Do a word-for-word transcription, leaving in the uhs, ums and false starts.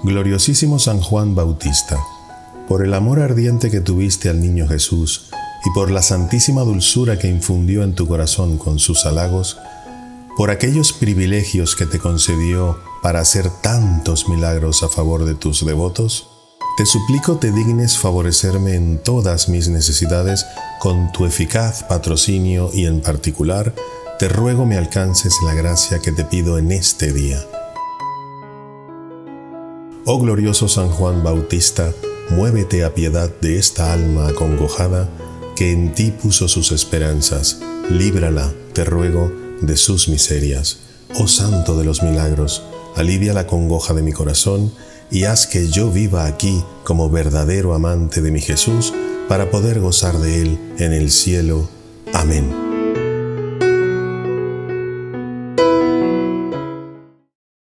Gloriosísimo San Juan Bautista, por el amor ardiente que tuviste al niño Jesús y por la santísima dulzura que infundió en tu corazón con sus halagos, por aquellos privilegios que te concedió para hacer tantos milagros a favor de tus devotos, te suplico te dignes favorecerme en todas mis necesidades con tu eficaz patrocinio y en particular te ruego me alcances la gracia que te pido en este día. Oh glorioso San Juan Bautista, muévete a piedad de esta alma acongojada que en ti puso sus esperanzas. Líbrala, te ruego, de sus miserias. Oh Santo de los milagros, alivia la congoja de mi corazón y haz que yo viva aquí como verdadero amante de mi Jesús para poder gozar de él en el cielo. Amén.